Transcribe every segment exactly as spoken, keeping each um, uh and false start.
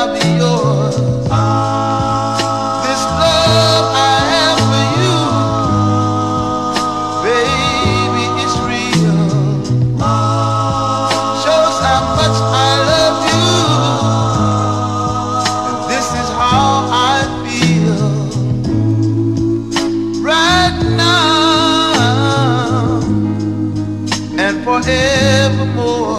I'll be yours. This love I have for you, baby, it's real. Shows how much I love you. And this is how I feel right now and forevermore.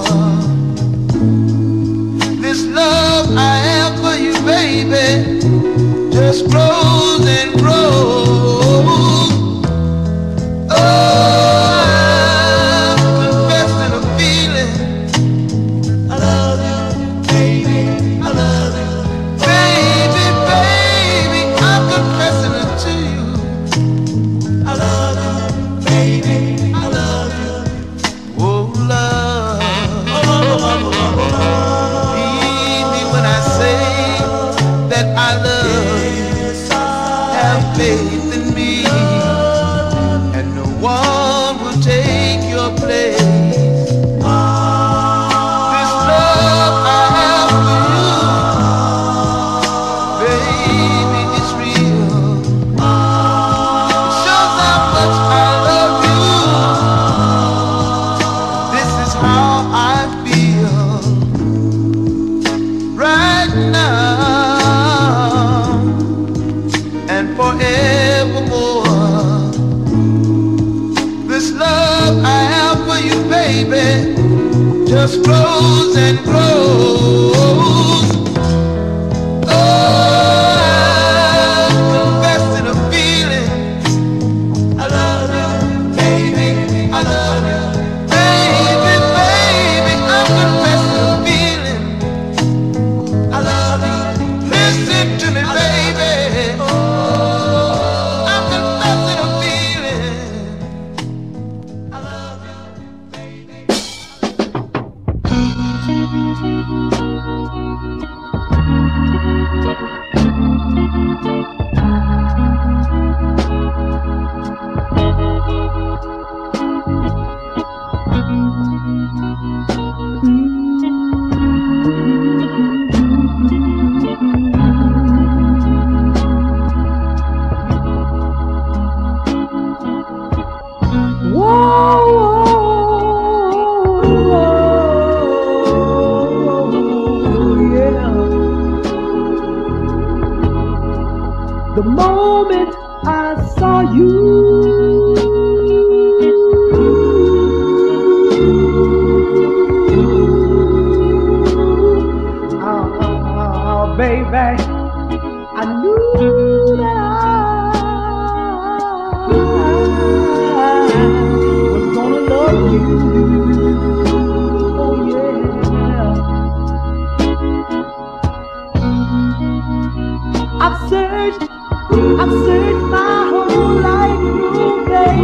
This love I have for you, baby, just grows and grows. Oh, I'm confessing a feeling. I love you, baby, I love you. Baby, baby, I'm confessing it to you. I love you, baby, I love you. Oh, love. Believe me when I say that I love you. Have faith in me, and no one will take your place. This love I have for you, baby, it's real. It shows how much I love you. This is how I feel right now and forevermore. This love I have for you, baby, just grows and grows. Oh, I'm confessing a feeling. I love you, baby, I love you. Baby, baby, I'm confessing a feeling. I love you. Listen to me, baby. I'm confessing a feeling. I love you, baby. The moment I saw you, oh, baby, I knew that I was gonna love you. Oh yeah, I've searched I've searched my whole life through,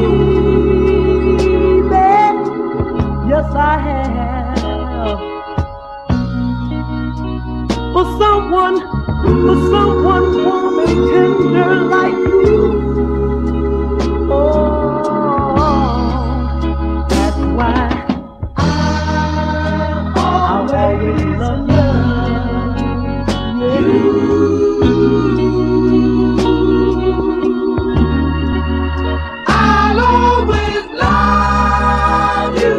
baby. Yes, I have. For someone, for someone warm and tender like you. Oh, that's why I'll always love you. I'll always love you.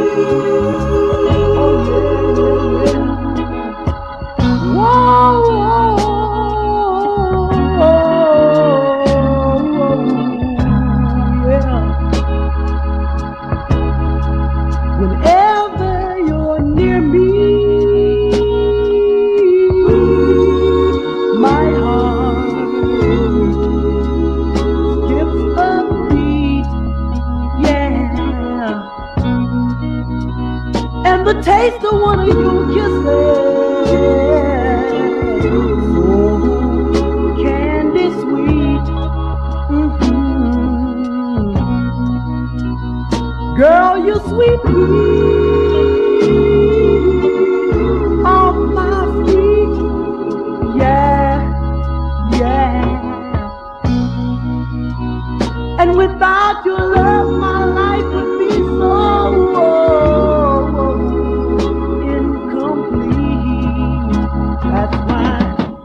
Whoa, yeah. Whenever you're near me, my heart skips a beat, yeah. And the taste of one of your kisses, so candy sweet, mm-hmm. Girl, you're sweet pea off my feet, yeah, yeah. And without your love, my life would be so incomplete. That's why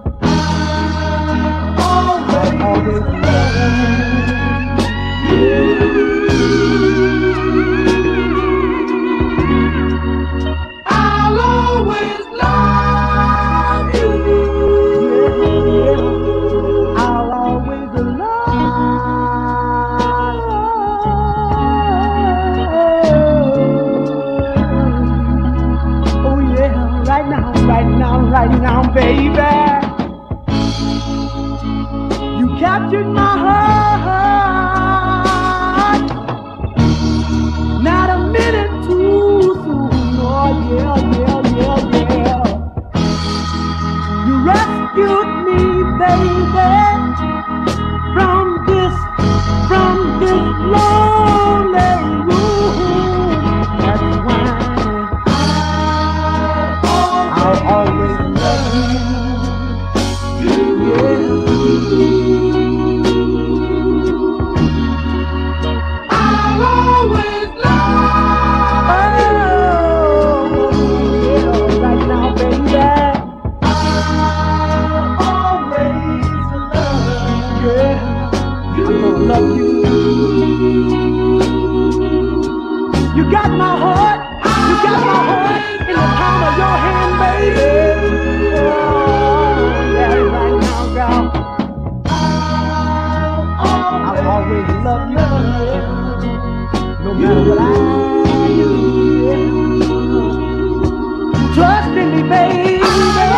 baby. You captured my heart. Not a minute too soon. Oh yeah, yeah, yeah, yeah. You rescued me, baby, from this, from this lonely room. That's why I'll always love you. Yeah. I'll always love you. Oh, yeah, right now, baby. I'll always love you. Yeah, I'm gonna love you. You got my heart. You got my heart in the palm of your hand, baby. Oh, yeah, right now, girl. I'll always love you, yeah. No matter what I do. Yeah. Trust in me, baby. Oh,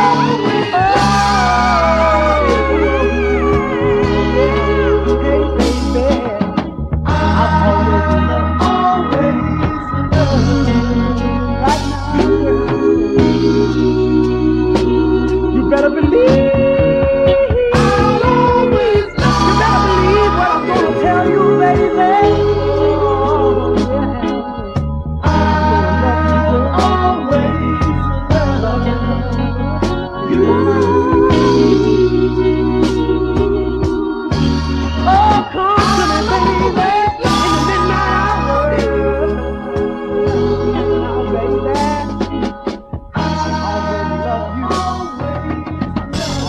hey, baby. I'll always love you. Always love you. Right now, girl. You better believe. I'll always love you. You better believe what I'm gonna tell you, baby. Oh, yeah. I'll always love you. Oh, come to me, baby, in the midnight hour. Now, baby, I always love you.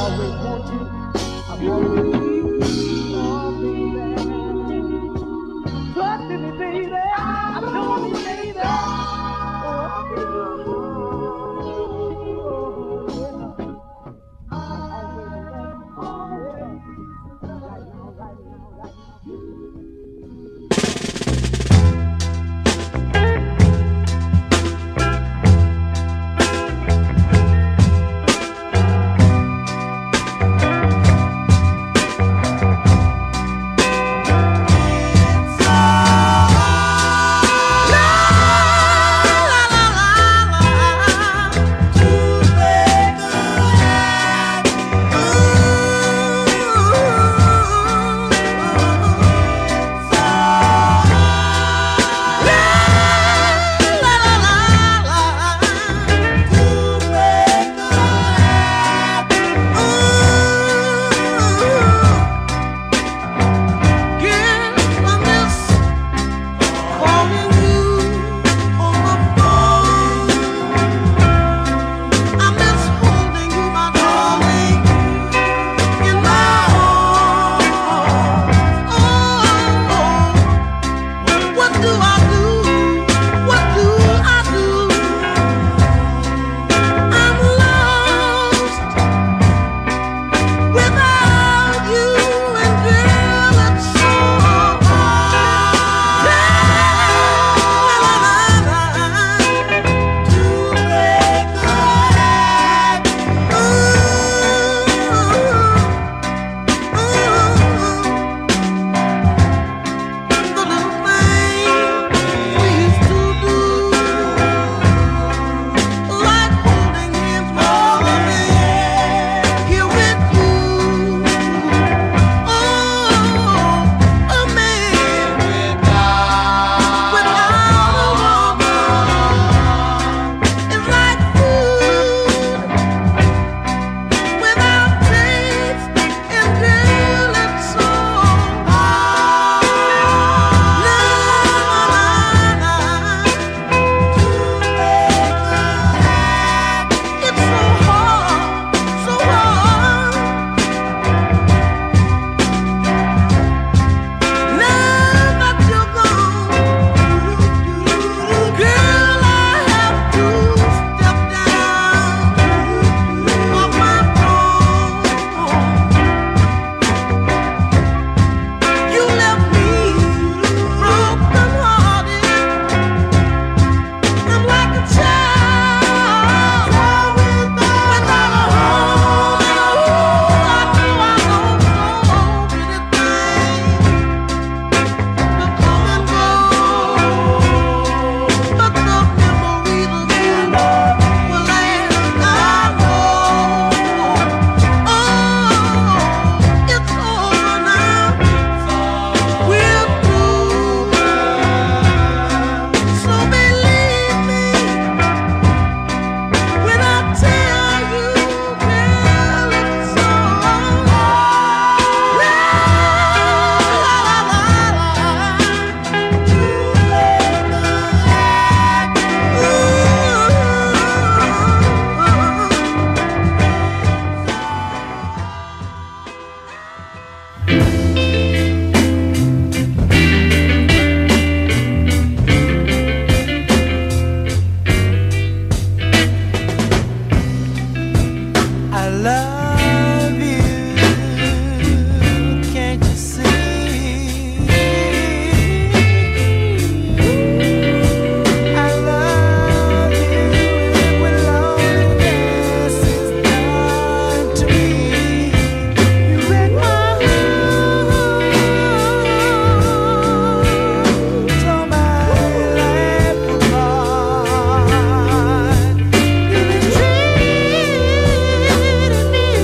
love you. Can't you see? I love you when loneliness is done to me. You break my heart, tore my life apart. You mistreated me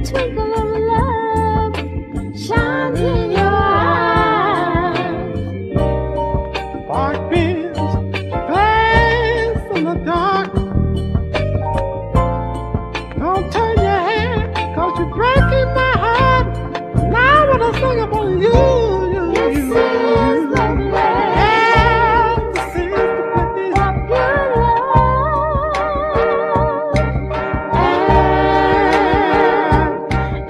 twinkle of love shines in your eyes. Spark beams blaze in the dark. Don't turn your head, cause you're breaking my heart. Now I wanna sing about you, you, This you, is you. the place Yeah, this is the place. of your love. And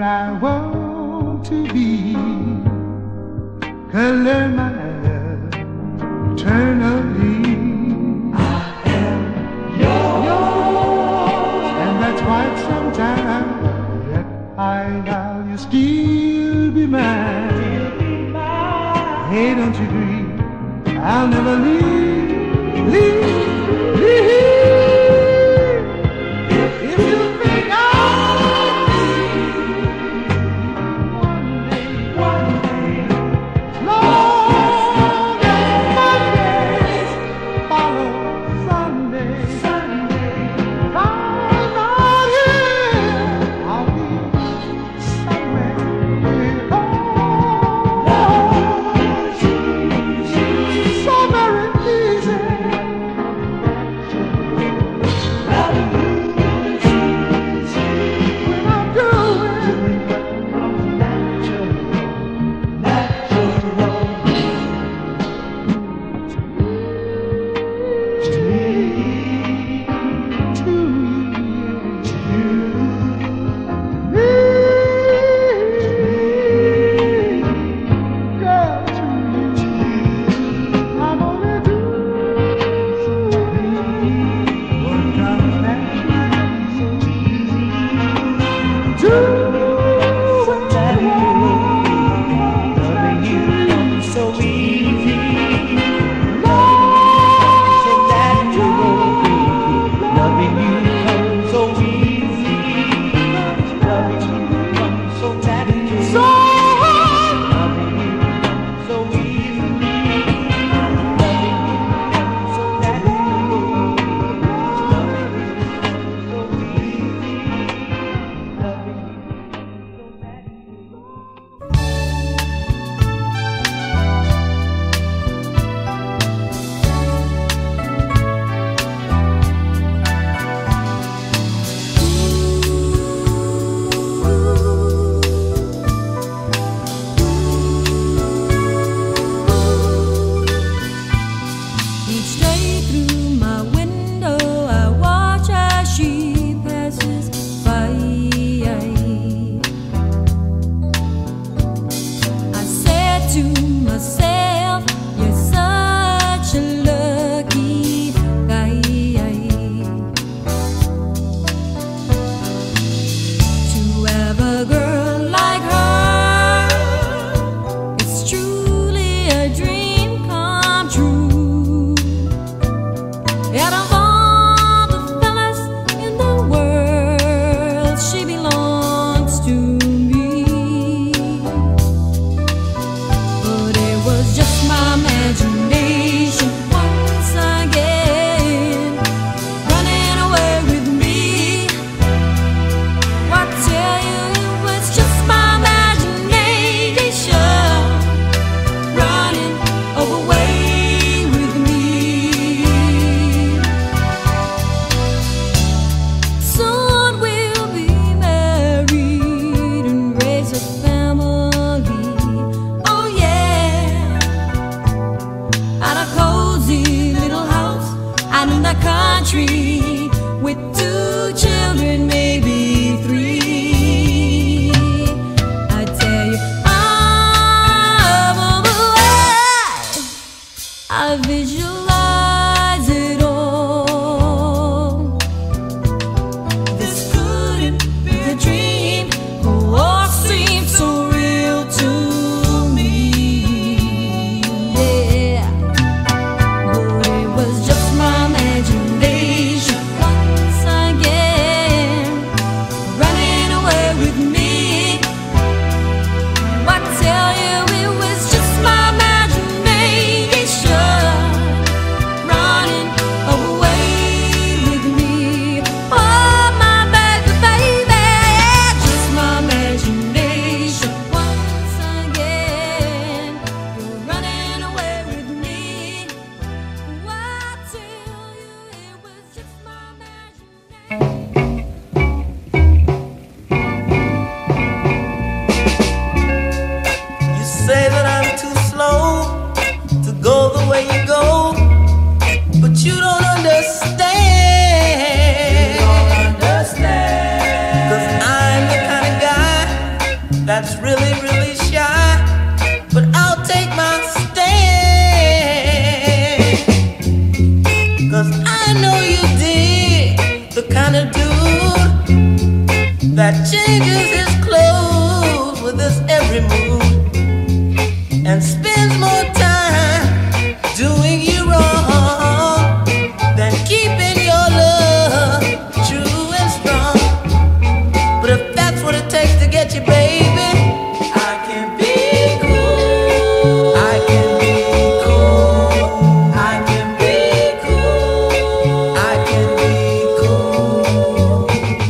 I want to be. Color my love eternally. I am yours, and that's why sometimes yet I vow you still be mine. Hey, don't you dream I'll never leave, leave, leave. If you think I'll one day, one day, long as Mondays follow Sunday, Sunday, I'm not here. I'll be somewhere with oh, so very easy. that's really, really shy, but I'll take my stand. Cause I know you dig the kind of dude that changes his clothes with his every mood and spends more time doing you wrong than keeping your love true and strong. But if that's what it takes to get you, baby, I can be cool. I can be cool. I can be cool. I can be cool.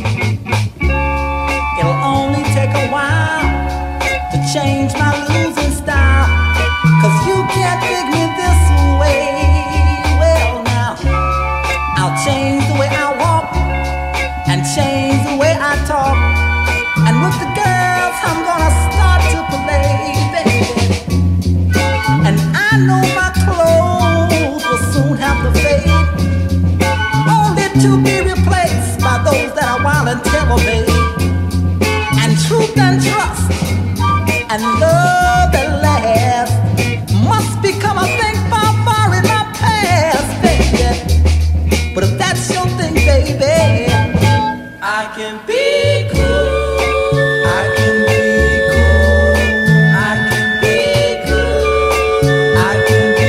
It'll only take a while to change my losing style, cause you can't dig me this way. Well now, I'll change the way I walk and change the way I talk, and with the girls I'm gonna start to play, baby. And I know my clothes will soon have to fade, only to be replaced by those that are wild and terror, babe. And truth and trust and love that lasts must become a thing far, far in my past, baby. But if that's your thing, baby, I can be cool. I can be cool. I can be cool. I can be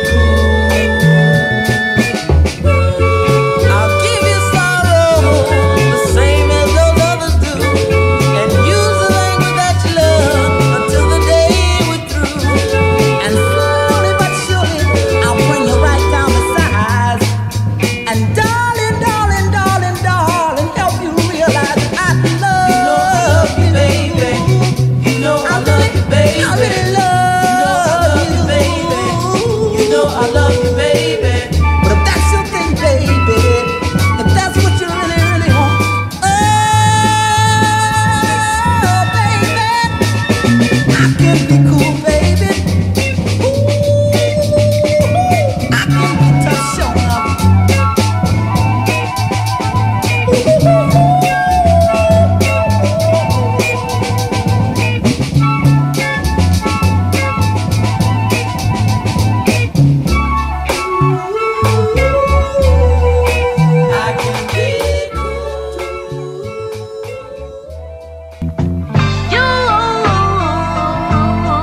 cool. I'll give you sorrow the same as those others do, and use the language that you love until the day we're through. and slowly but surely I'll bring you right down the sides, and darling, darling, darling, darling, help you realize that I love you, baby. You know I love you, baby. I really love you, baby. You know I love you, baby. But if that's your thing, baby, if that's what you really, really want, oh, baby, I can be cool, baby. Ooh, I can be tough, show up. I can be cool. You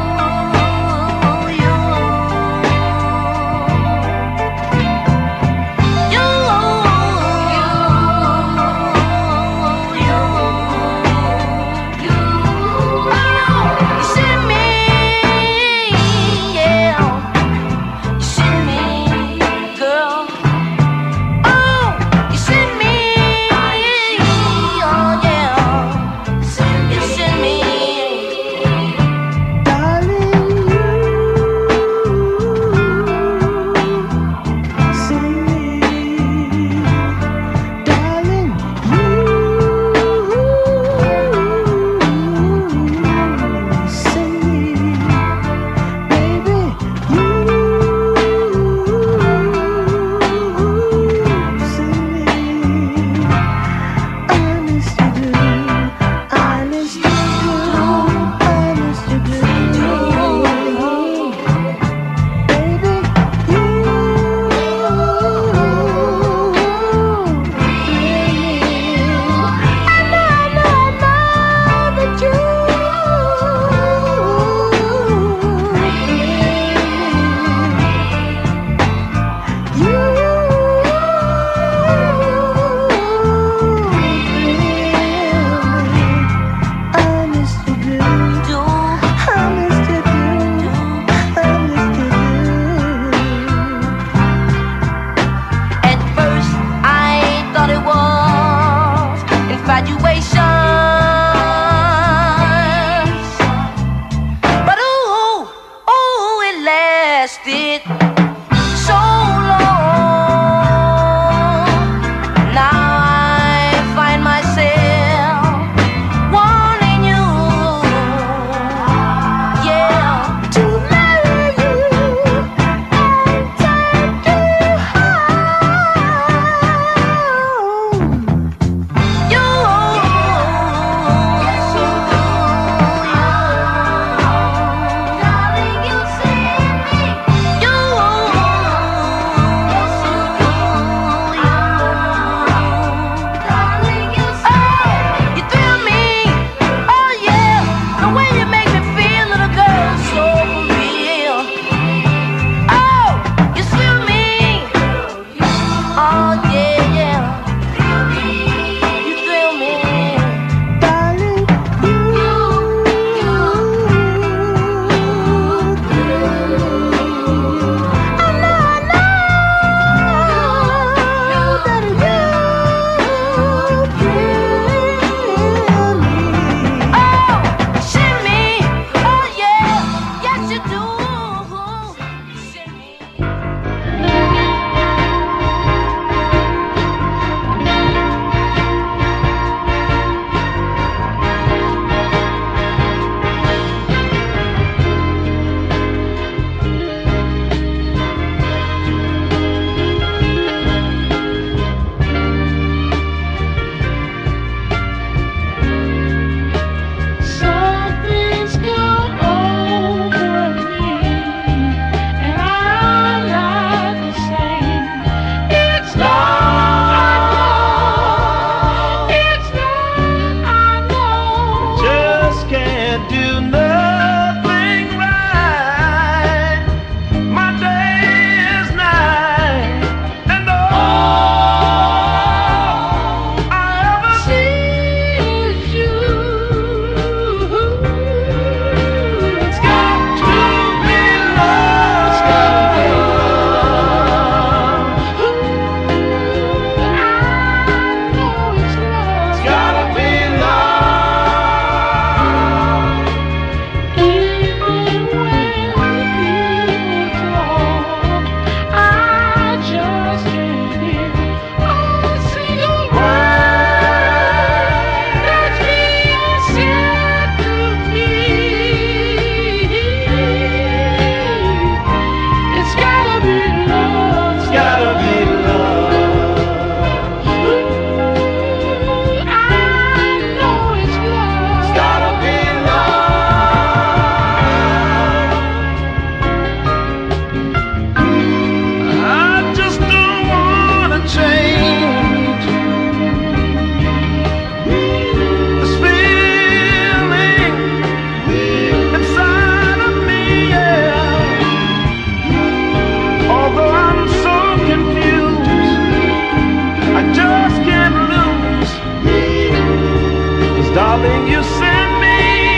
you send me.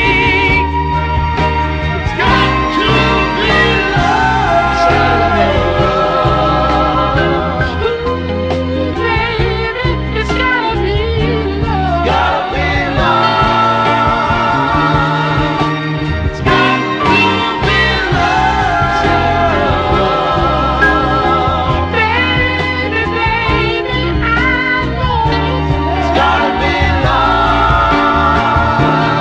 It's got to be love. Baby, it's gotta be love. Gotta be love. It's got to be love. Baby, baby, I know It's gotta be love.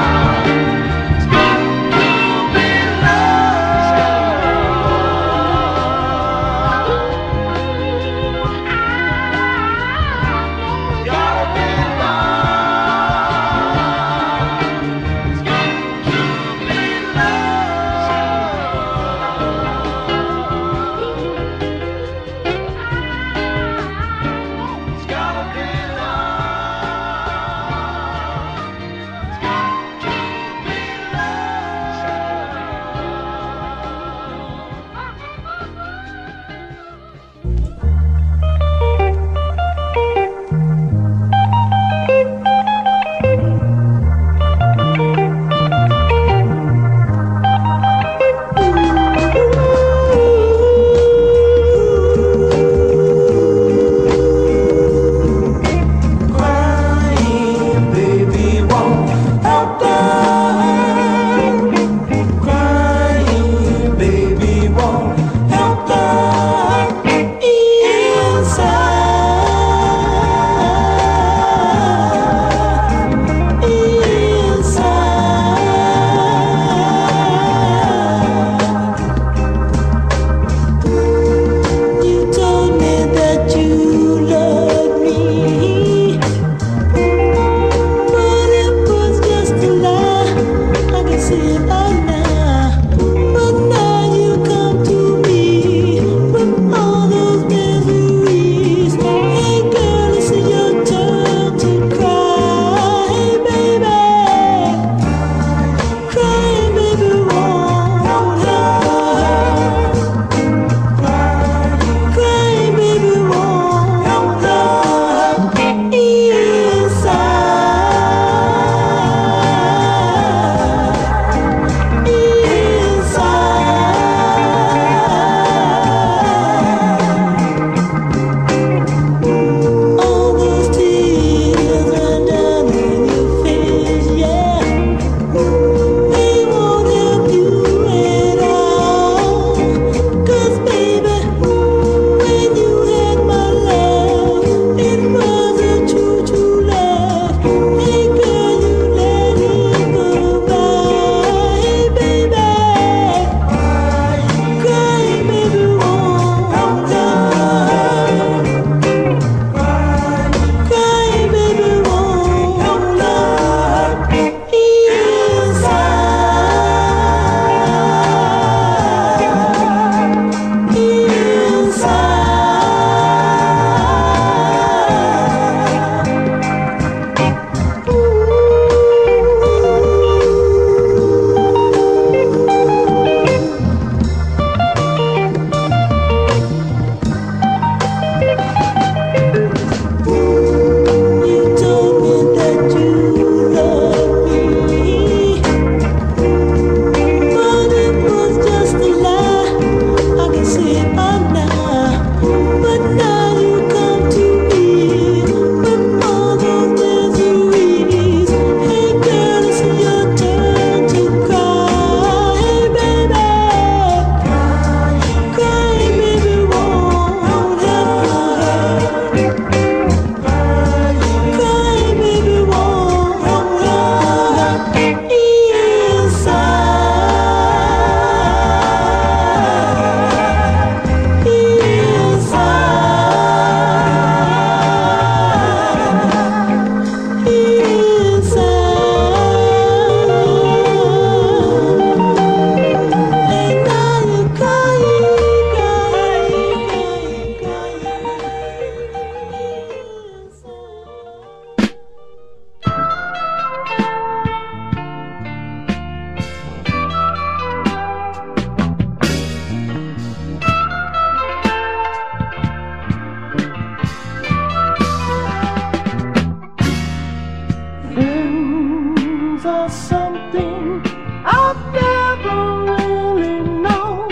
friends are something I've never really known.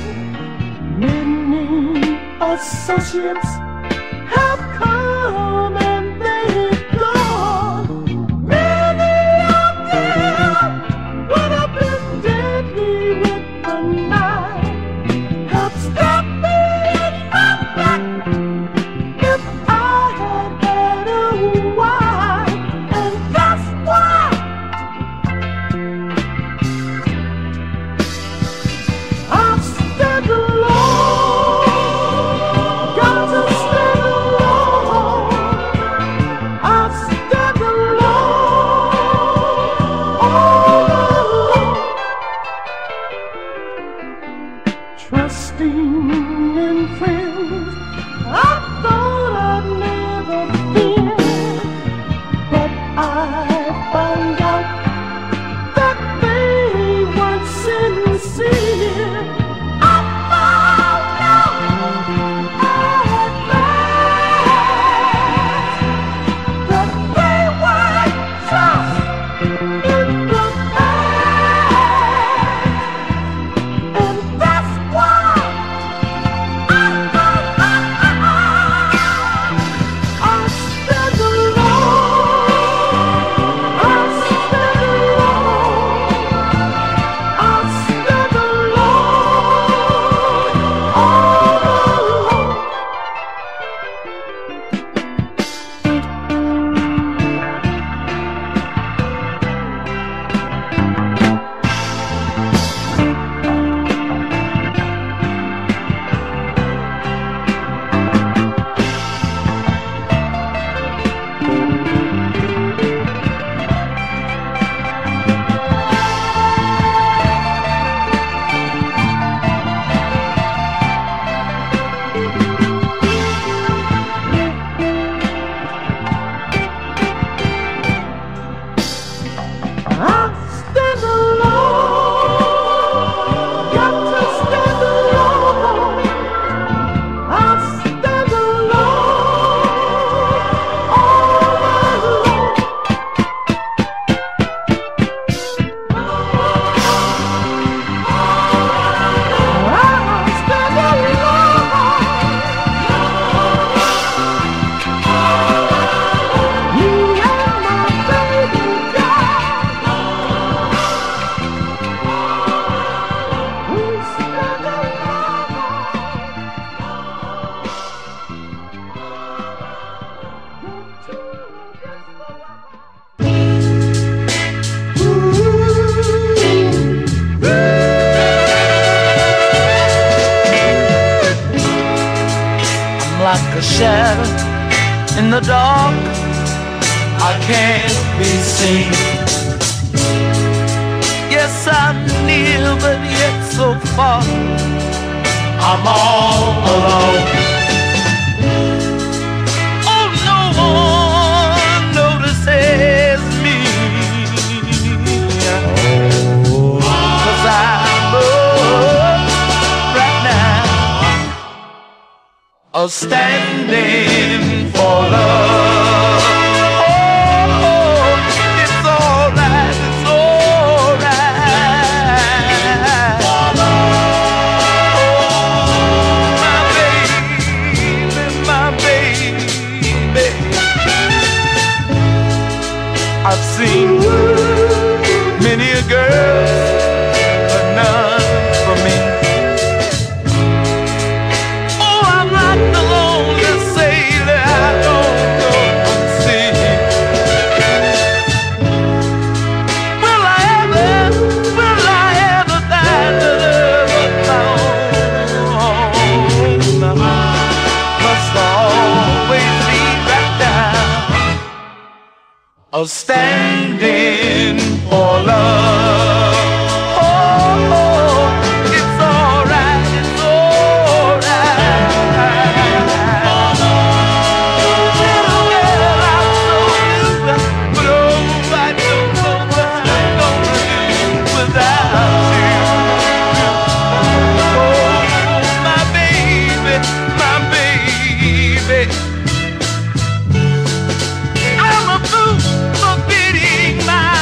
Many associates have come and they've gone. Many of them would have been deadly with the knife, have stabbed me in my back if I had had a wife. And that's why I stand alone. Got to stand alone. I stand alone. All alone. Trusting in friends I thought I'd never been, but I found out that they weren't sincere. I found out at last that they were just in the past, and that's why I, I, I, I stand alone. I stand alone. I stand alone. All alone. I stand alone. Got to stand alone. I stand alone. All alone. I stand alone. You and my baby girl. We stand I'm like a shadow in the dark, I can't be seen. Yes, I'm near, but yet so far, I'm all alone. Oh, no one notices me, 'cause I'm up right now, a standing for love. Oh, it's alright, it's alright. Oh, my baby, my baby. I've seen many a girl, but none for me. Oh, I'm like the lonely sailor I don't go to sea. Will I ever, will I ever find a love of my own? Must always be right down, a standing for love. Oh, oh, it's alright, it's alright. Little girl, I'm so blue, but oh, I don't know what I'm gonna do without you. Oh, my baby, my baby. I'm a fool for beating my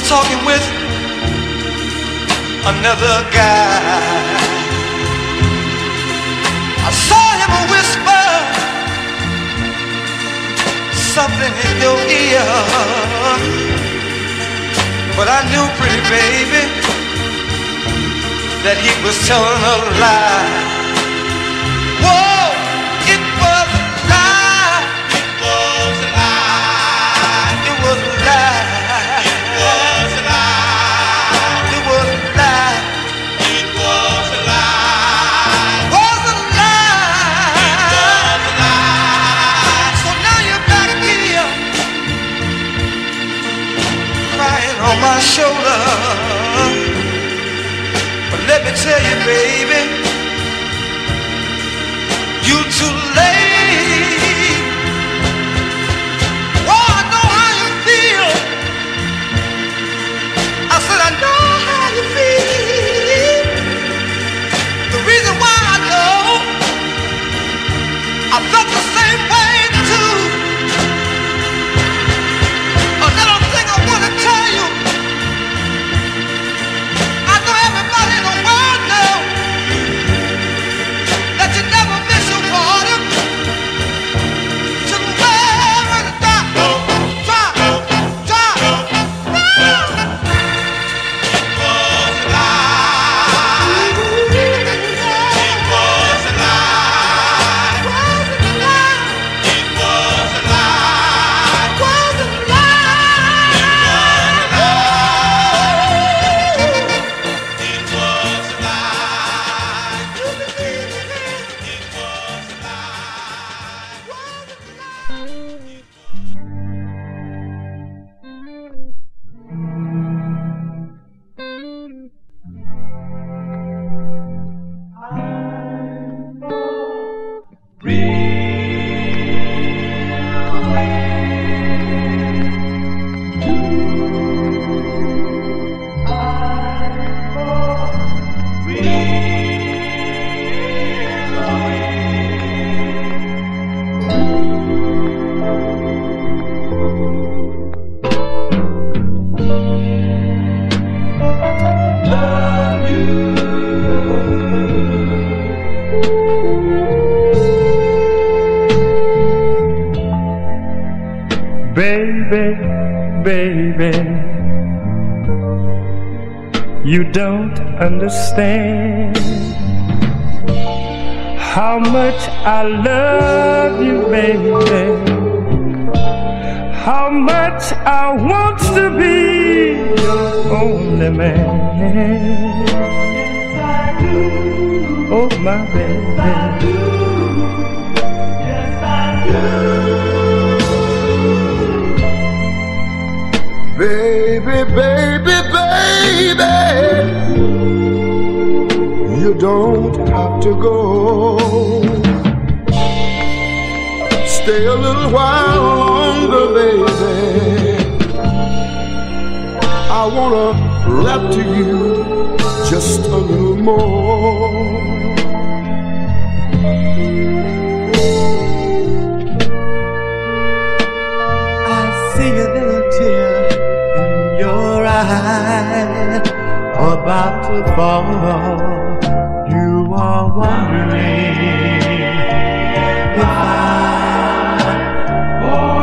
talking with another guy. I saw him whisper something in your ear, but I knew, pretty baby, that he was telling a lie. Whoa, it was a lie. It was a lie. It was a lie. It was a lie. It was a lie. It was a lie. It was a lie. It was a lie. So now you're back here, crying on my shoulder. But let me tell you, baby, you too late. Oh, I know how you feel. I said I know how you feel. The reason why I know, I felt the same way too. Another thing I want to tell you, I know everybody in the world knows that you never miss your water till the well runs dry, dry, dry. It was a lie. It was a lie. It was a lie. It was a lie. It was a Baby, baby, you don't understand how much I love you, baby, how much I want to be your only man. Yes, I do. Oh, my baby. Yes, I do. Yes, I do. Baby, baby, baby, you don't have to go. Stay a little while longer, baby. I wanna rap to you just a little more. I see a little tear in your eye about to fall. You are wondering if I'm for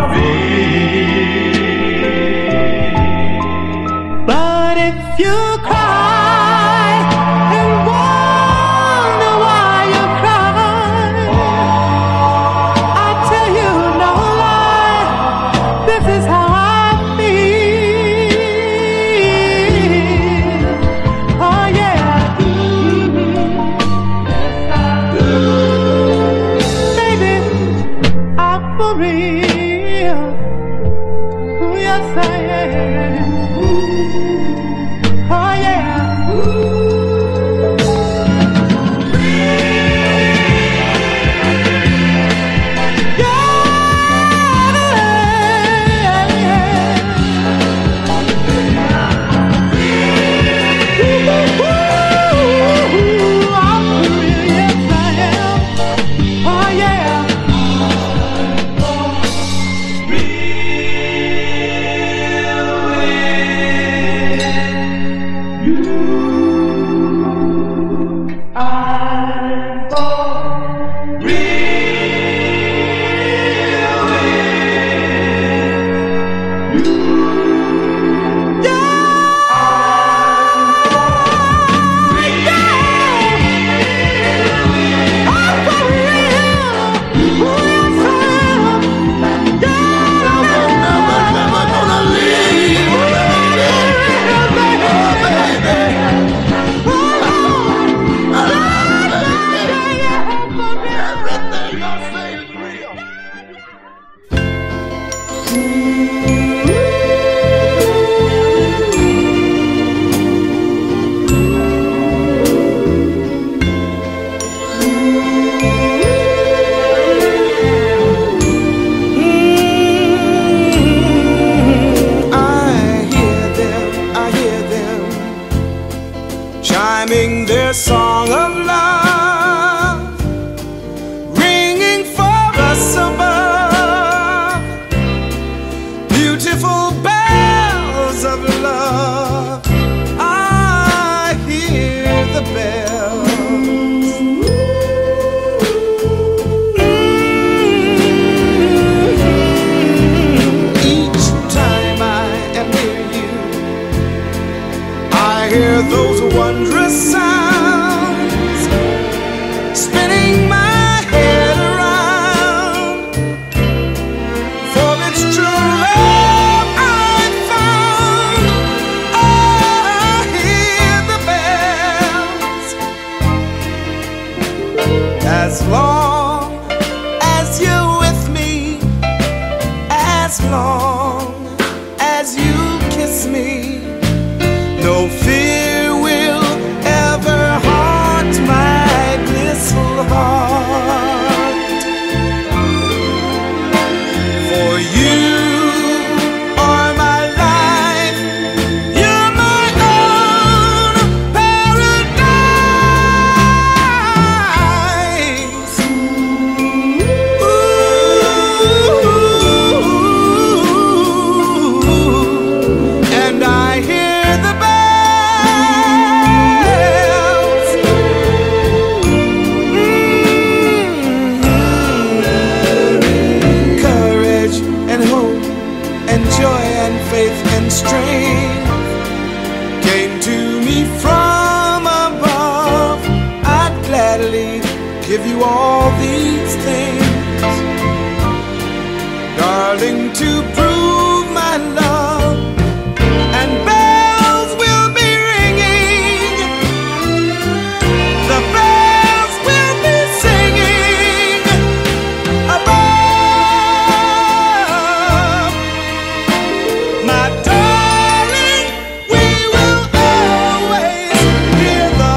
real. But if you cry and wonder why you cry, I tell you no lie, this is how I feel. Oh yeah, yes I do. Baby, I'm for real. Oh yes I am. Oh yeah. their song of love ringing for us above. Beautiful bells of love, I hear the bells. Each time I am near you, I hear those wondrous sounds, spinning my head around. For it's true love I found. I hear the bells. As long as you're with me, as long as you kiss me, no fear will ever haunt my blissful heart. For you are my life, you're my own paradise. Ooh, and I hear the bells. Mm-hmm. Courage and hope and joy and faith and strength came to me from above. I'd gladly give you all these things, darling, to prove my love. And bells will be ringing, the bells will be singing above. My darling, we will always hear the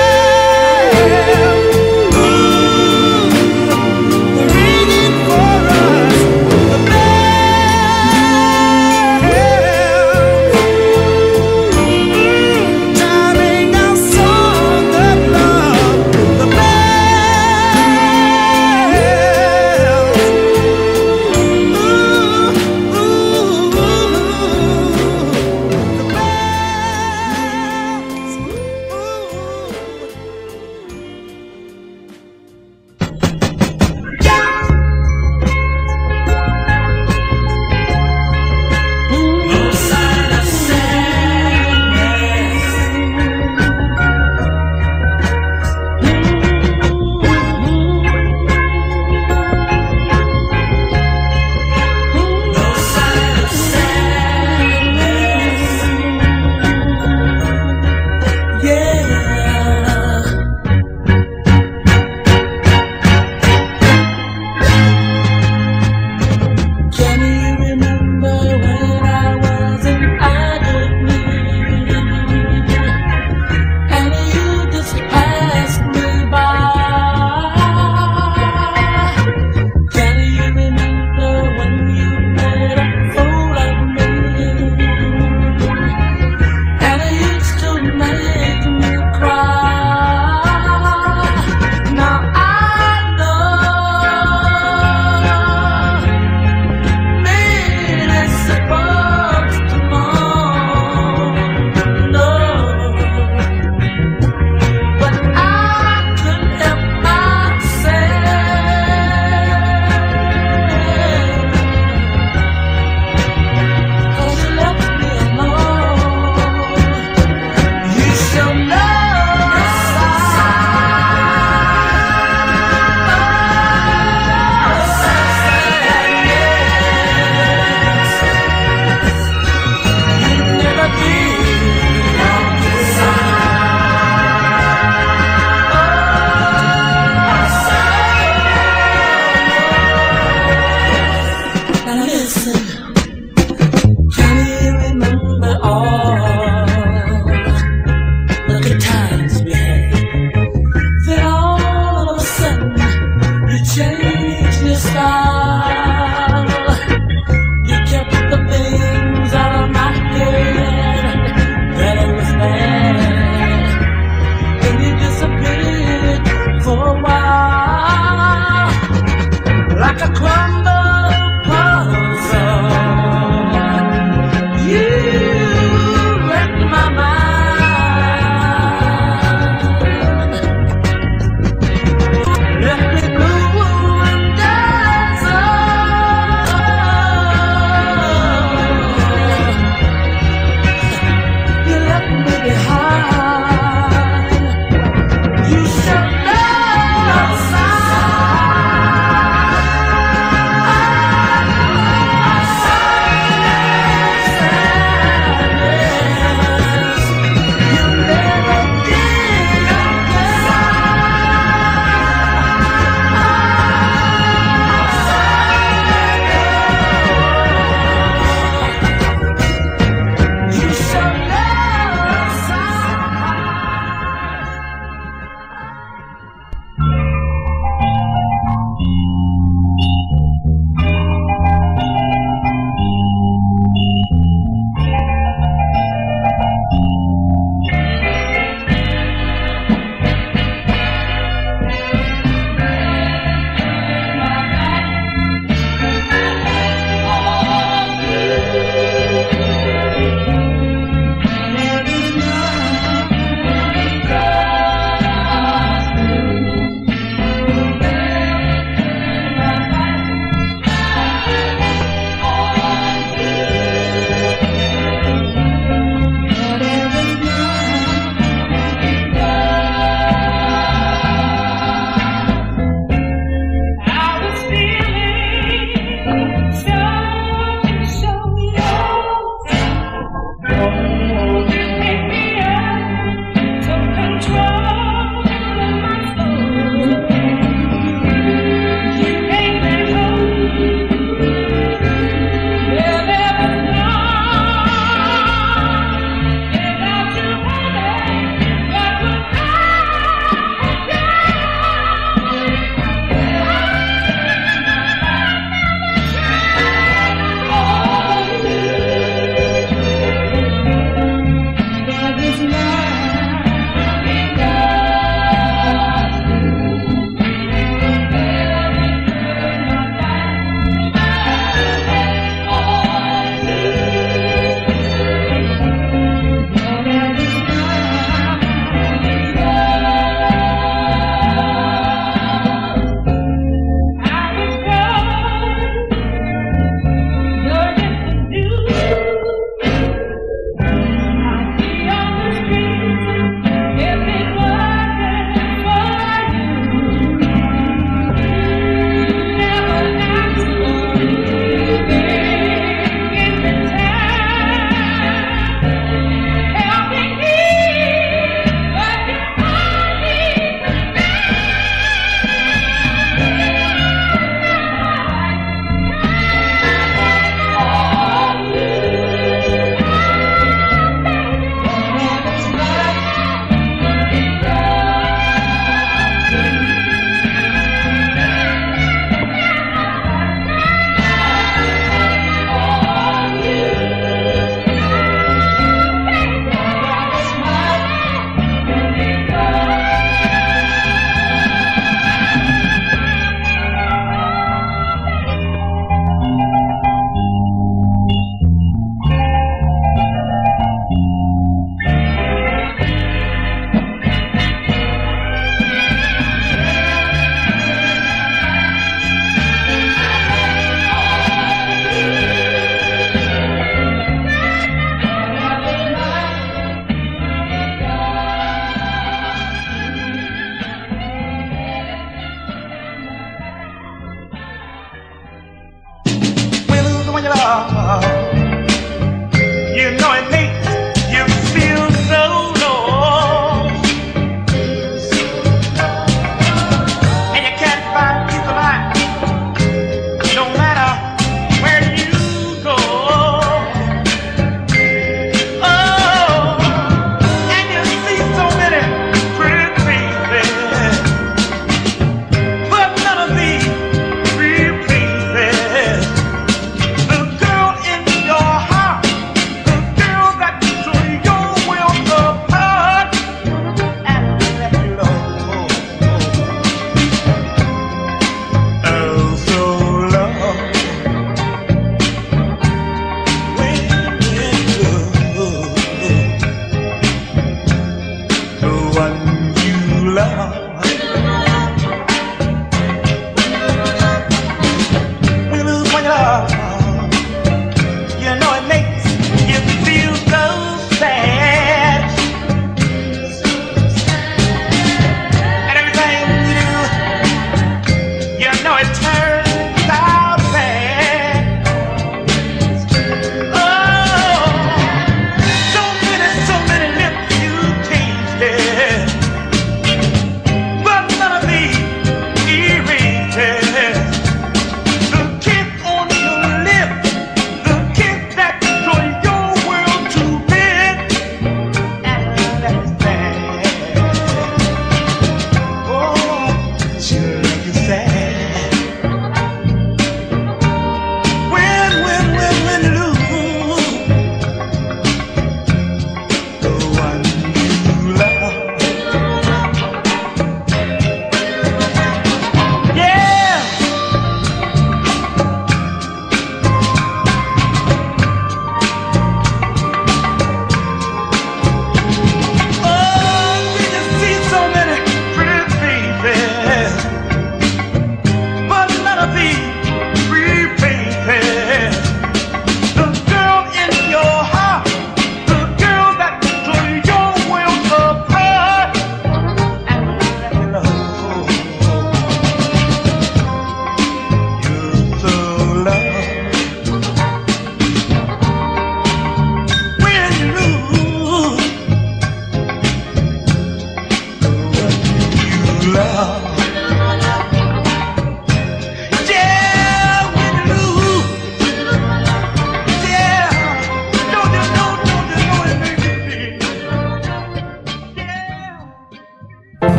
bells. Ooh, they're ringing for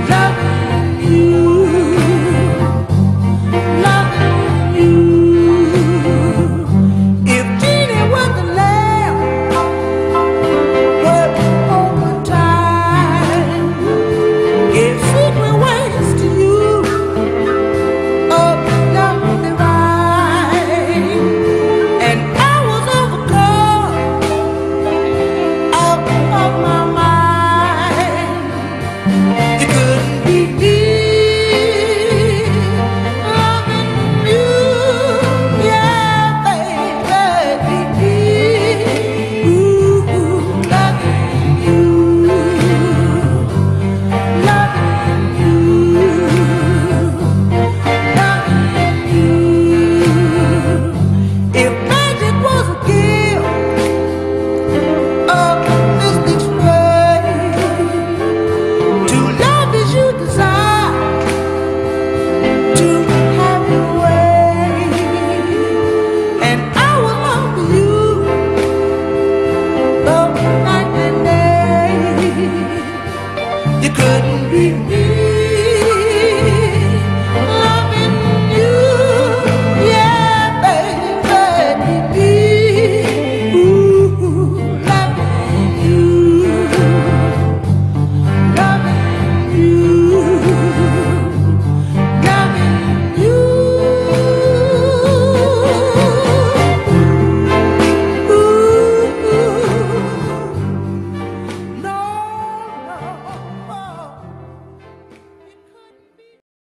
love